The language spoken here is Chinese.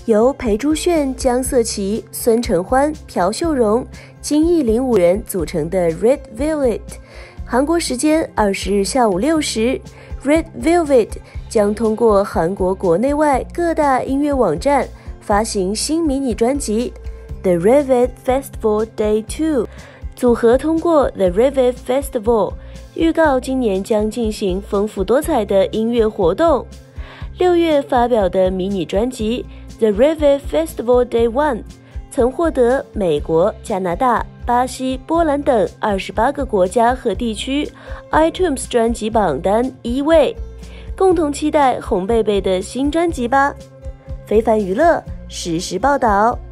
由裴珠炫、江色琪、孙承欢、朴秀荣、金艺玲5人组成的 Red Velvet。韩国时间20日下午6时 ，Red Velvet 将通过韩国国内外各大音乐网站发行新迷你专辑 The Revet Festival Day 2。组合通过 The Revet Festival 预告今年将进行丰富多彩的音乐活动。6月发表的迷你专辑 The Revet Festival Day 1曾获得美国、加拿大、巴西、波兰等28个国家和地区 iTunes 专辑榜单1位。共同期待红贝贝的新专辑吧。非凡娱乐实时报道。